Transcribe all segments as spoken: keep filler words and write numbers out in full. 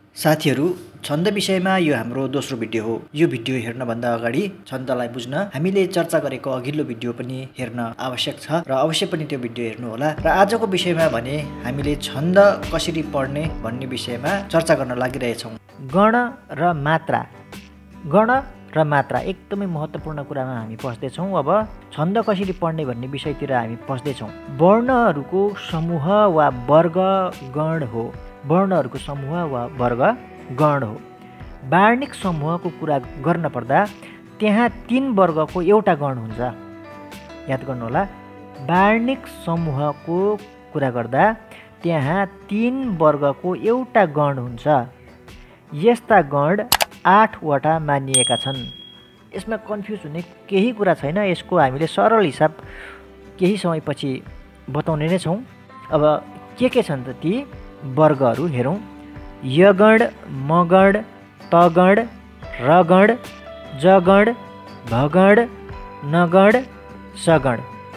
साथीहरू, छन्द विषयमा यो हाम्रो दोस्रो भिडियो हो। यो भिडियो हेर्नभन्दा अगाडि छन्दलाई बुझ्न हामीले चर्चा गरेको अघिल्लो भिडियो पनि हेर्न आवश्यक छ र अवश्य पनि त्यो भिडियो हेर्नुहोला। र आजको विषयमा भने हामीले छन्द कसरी पढ्ने भन्ने विषयमा चर्चा गर्न लागिरहेछौँ। गण र मात्रा गण र मात्रा एकदमै महत्त्वपूर्ण कुरामा हामी पस्दैछौँ। अब छन्द कसरी पढ्ने भन्ने विषयतिर हामी पस्दैछौँ। वर्णहरूको समूह वा वर्ग गण हो। वर्णहरूको समूह वा वर्ग गण हो। वार्णिक समूहको कुरा गर्न पर्दा त्यहाँ तीन वर्गको एउटा गण हुन्छ। याद गर्नुहोला, वार्णिक समूहको कुरा गर्दा त्यहाँ तीन वर्गको एउटा गण हुन्छ। यस्ता गण आठवटा मानिएका छन्। यसमा कन्फ्युज हुने केही कुरा छैन। यसको हामीले सरल हिसाब केही समयपछि बताउने नै छौँ। अब के के छन् त ती वर्गहरू हेरौँ। यगण, मगण, तगण, रगण, जगण, भगण, नगण, सगण।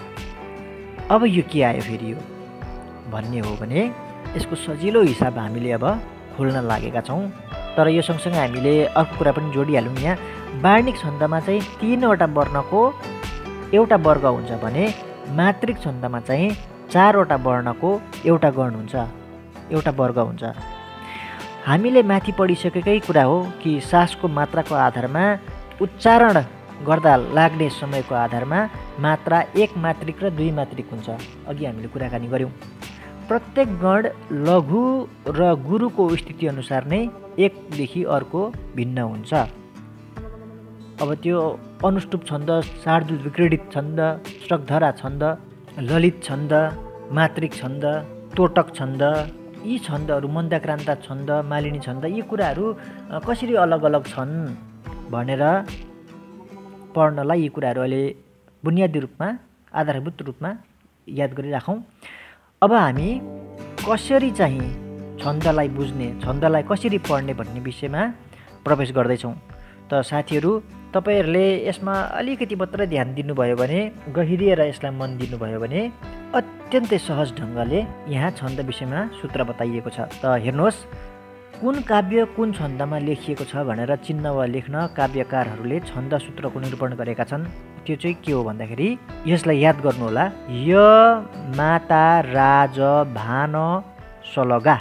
अब यो के आयो फेरि यो भन्ने हो भने यसको सजिलो हिसाब हामीले अब खोल्न लागेका छौँ। तर यो सँगसँगै हामीले अर्को कुरा पनि जोडिहालौँ। यहाँ वार्णिक छन्दमा चाहिँ तीनवटा वर्णको एउटा वर्ग हुन्छ भने मात्रिक छन्दमा चाहिँ चारवटा वर्णको एउटा गण हुन्छ, एउटा वर्ग हुन्छ। हामीले माथि पढिसकेकै कुरा हो कि सासको मात्राको आधारमा उच्चारण गर्दा लाग्ने समयको आधारमा मात्रा एक मात्रिक र दुई मात्रिक हुन्छ। अघि हामीले कुराकानी गऱ्यौँ। प्रत्येक गण लघु र गुरुको स्थिति अनुसार नै एकदेखि अर्को भिन्न हुन्छ। अब त्यो अनुष्टुप छन्द, शार्दूल विक्रीडित छन्द, श्रगधरा छन्द, ललित छन्द, मात्रिक छन्द, तोटक छन्द, यी छन्दहरू, मन्दाक्रान्ता छन्द, मालिनी छन्द, यी कुराहरू कसरी अलग अलग छन् भनेर पढ्नलाई यी कुराहरू अहिले बुनियादी रूपमा, आधारभूत रूपमा याद गरिराखौँ। अब हामी कसरी चाहिँ छन्दलाई बुझ्ने, छन्दलाई कसरी पढ्ने भन्ने विषयमा प्रवेश गर्दैछौँ। त साथीहरू, तपाईँहरूले यसमा अलिकति मात्र ध्यान दिनुभयो भने, गहिरिएर यसलाई मन दिनुभयो भने अत्यन्तै सहज ढङ्गले यहाँ छन्द विषयमा सूत्र बताइएको छ। त हेर्नुहोस्, कुन काव्य कुन छन्दमा लेखिएको छ भनेर चिन्न वा लेख्न काव्यकारहरूले छन्द सूत्रको निरूपण गरेका छन्। त्यो चाहिँ के हो भन्दाखेरि यसलाई याद गर्नुहोला। य माता राज भान सलगा।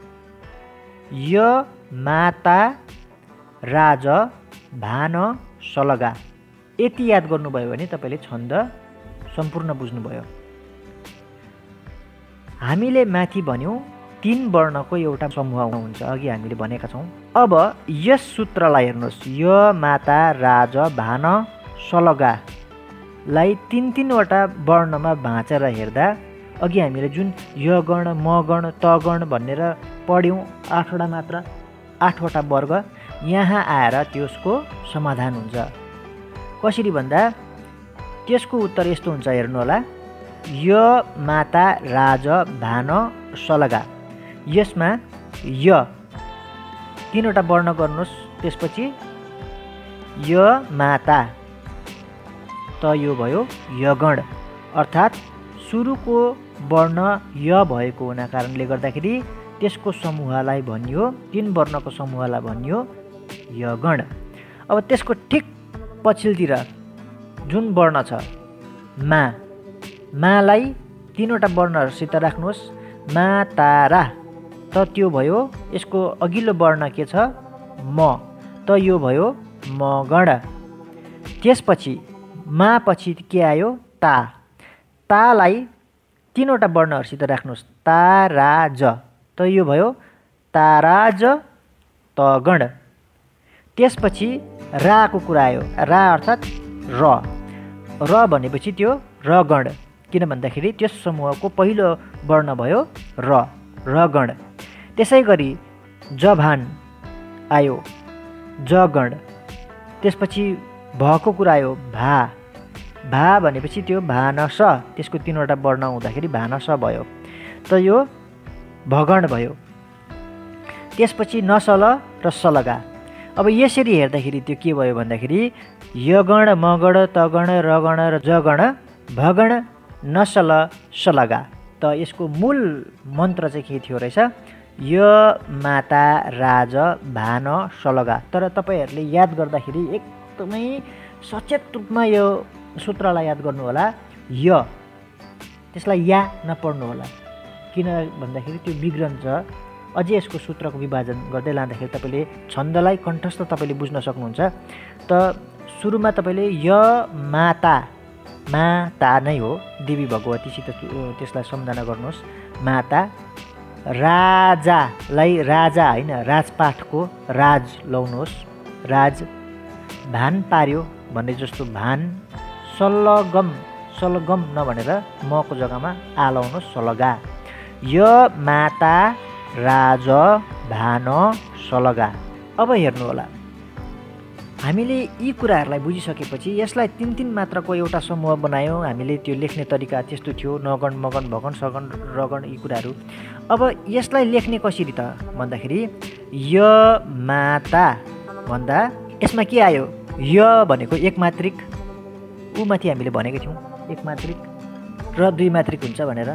य माता राज भान सलगा। यति याद गर्नुभयो भने तपाईँले छन्द सम्पूर्ण बुझ्नुभयो। हामीले माथि भन्यौँ तीन वर्णको एउटा समूह हुन्छ, अघि हामीले भनेका छौँ। अब यस सूत्रलाई हेर्नुहोस्। य माता राज भान सलगालाई तिन तिनवटा वर्णमा भाँचेर हेर्दा अघि हामीले जुन यगण, मगण, तगण भनेर पढ्यौँ, आठवटा मात्रा, आठवटा वर्ग, यहाँ आएर त्यसको समाधान हुन्छ। कसरी भन्दा त्यसको उत्तर यस्तो हुन्छ, हेर्नुहोला। य माता राज भान सलगा। यसमा य तीनवटा वर्ण गर्नुहोस्, त्यसपछि य माता, त यो भयो यगण, अर्थात् सुरुको वर्ण य भएको हुना कारणले गर्दाखेरि त्यसको समूहलाई भनियो, तीन वर्णको समूहलाई भनियो यगण। अब त्यसको ठिक पछिल्तिर जुन वर्ण छ मा, मालाई तीनवटा वर्णहरूसित राख्नुहोस्। मा तारा, त त्यो भयो। यसको अघिल्लो वर्ण के छ म, त यो भयो मगण। त्यसपछि मा पछि के आयो ता, तालाई तीनवटा वर्णहरूसित राख्नुहोस्। ताराज, त यो भयो ताराज तगण। त्यसपछि राको कुरा आयो। रा अर्थात् र, र भनेपछि त्यो रगण, किन भन्दाखेरि त्यस समूहको पहिलो वर्ण भयो र, रगण। त्यसै गरी जभान आयो, जगण। त्यसपछि भको कुरा आयो, भा, भा भनेपछि त्यो भानस, त्यसको तीनवटा वर्ण हुँदाखेरि भानस भयो, त यो भगण भयो। त्यसपछि नसल र सलगा। अब यसरी हेर्दाखेरि त्यो के भयो भन्दाखेरि यगण, मगण, तगण, रगण र जगण, भगण, नसल, सलगा। त यसको मूल मन्त्र चाहिँ के थियो रहेछ? य माता राज भान सलगा। तर तपाईँहरूले याद गर्दाखेरि एकदमै सचेत रूपमा यो सूत्रलाई याद गर्नुहोला। य त्यसलाई या नपढ्नु होला, किन भन्दाखेरि त्यो बिग्रन्छ। अझै यसको सूत्रको विभाजन गर्दै लाँदाखेरि तपाईँले छन्दलाई कण्ठस्थ तपाईँले बुझ्न सक्नुहुन्छ। त सुरुमा तपाईँले य माता, माता नै हो, देवी भगवतीसित त्यसलाई सम्झना गर्नुहोस्। माता, राजालाई राजा होइन राजपाठको राज लाउनुहोस्, राज, भान पार्यो भन्ने जस्तो भान, सलगम, सलगम नभनेर मको जग्गामा आ लाउनुहोस्, सलगा। य माता राज भान सलगा। अब हेर्नु होला, हामीले यी कुराहरूलाई बुझिसकेपछि यसलाई तिन तिन मात्राको एउटा समूह बनायौँ। हामीले त्यो लेख्ने तरिका त्यस्तो थियो, नगण मगन भगन सगन रगण यी कुराहरू। अब यसलाई लेख्ने कसरी त भन्दाखेरि य माता भन्दा यसमा के आयो, य भनेको एक मात्रिक, ऊ माथि हामीले भनेको थियौँ एक मात्रिक र दुई मात्रिक हुन्छ भनेर।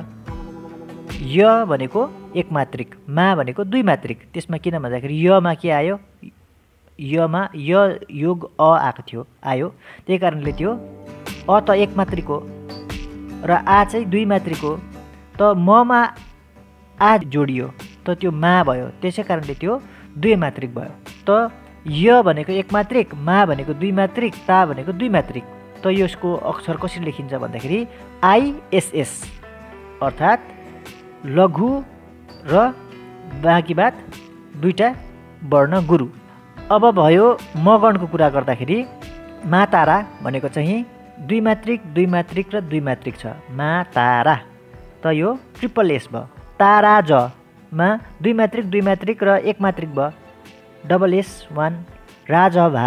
य भनेको एक मात्रिक, मा भनेको दुई मात्रिक। त्यसमा किन भन्दाखेरि यमा के आयो, यमा य योग अ आएको थियो, आयो, त्यही कारणले त्यो अ त एक मात्रिक हो र आ चाहिँ दुई मात्रिक हो। त ममा आ जोडियो त त्यो मा भयो, त्यसै कारणले त्यो दुई मात्रिक भयो। त य भनेको एक मात्रिक, मा भनेको दुई मात्रिक, ता भनेको दुई मात्रिक। त यसको अक्षर कसरी लेखिन्छ भन्दाखेरि आइएसएस, अर्थात् लघु र बाँकी बात दुईटा वर्ण गुरु। अब भयो मगणको कुरा गर्दाखेरि मा तारा भनेको चाहिँ दुई मात्रिक, दुई मात्रिक र दुई मात्रिक छ, मा तारा। त यो ट्रिपल एस भयो। तारा जमा दुई मात्रिक, दुई मात्रिक र एक मात्रिक भयो, डबल एस वान। राजभा,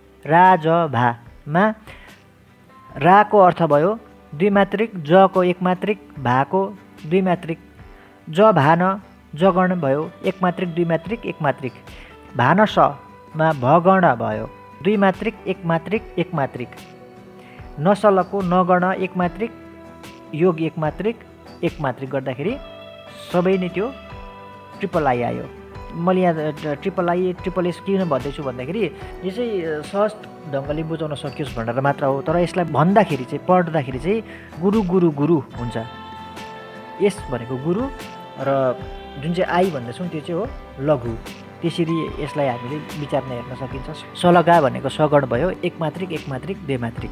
राजभामा राको अर्थ भयो दुई मात्रिक, जको एक मात्रिक, भाको दुई मात्रिक। ज भान, जगण भयो एक मात्रिक, दुई मात्रिक, एक मात्रिक। भानसमा भगण भयो दुई मात्रिक, एक मात्रिक, एक मात्रिक। नसलको नगण एक मात्रिक, योग एक मात्रिक, एक मात्रिक गर्दाखेरि सबै नै त्यो ट्रिपल आई आयो। मैले यहाँ ट्रिपल आई ट्रिपल एस किन भन्दैछु भन्दाखेरि यो चाहिँ सहज ढङ्गले बुझाउन सकियोस् भनेर मात्र हो। तर यसलाई भन्दाखेरि चाहिँ पढ्दाखेरि चाहिँ गुरु गुरु गुरु हुन्छ। एस भनेको गुरु र जुन चाहिँ आई भन्दैछौँ त्यो चाहिँ हो लघु। त्यसरी यसलाई हामीले विचारमा हेर्न सकिन्छ। सलगा भनेको सगण भयो, एक मात्रिक, एक मात्रिक, दुई मात्रिक।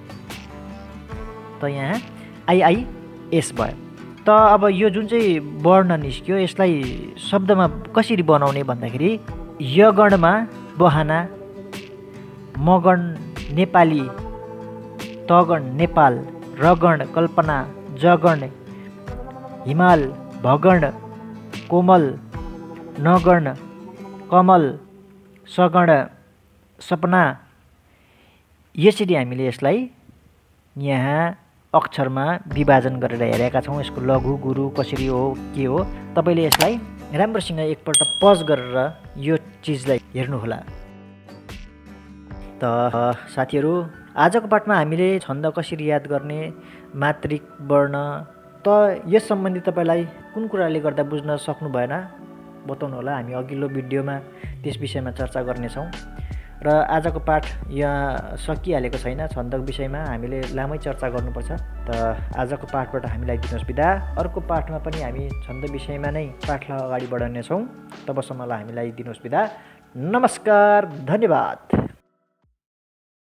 त यहाँ आइआइएस भयो। त अब यो जुन चाहिँ वर्ण निस्क्यो यसलाई शब्दमा कसरी बनाउने भन्दाखेरि यगणमा बहाना, मगण नेपाली, तगण नेपाल, रगण कल्पना, जगण हिमाल, भगण कोमल, नगण कमल, सगण सपना। यसरी हामीले यसलाई यहाँ अक्षरमा विभाजन गरेर हेरेका छौँ। यसको लघु गुरु कसरी हो, के हो, तपाईँले यसलाई राम्रोसँग एकपल्ट पज गरेर यो चिजलाई हेर्नुहोला। त साथीहरू, आजको पाठमा हामीले छन्द कसरी याद गर्ने, मात्रिक वर्ण, त यस सम्बन्धी तपाईँलाई कुन कुराले गर्दा बुझ्न सक्नु भएन बताउनु होला। हामी अघिल्लो भिडियोमा त्यस विषयमा चर्चा गर्नेछौँ। र आजको पाठ यहाँ सकिहालेको छैन। छन्दको विषयमा हामीले लामै चर्चा गर्नुपर्छ। त आजको पाठबाट हामीलाई दिनुहोस् बिदा। अर्को पाठमा पनि हामी छन्द विषयमा नै पाठलाई अगाडि बढाउनेछौँ। तबसम्मलाई हामीलाई दिनुहोस् बिदा। नमस्कार, धन्यवाद।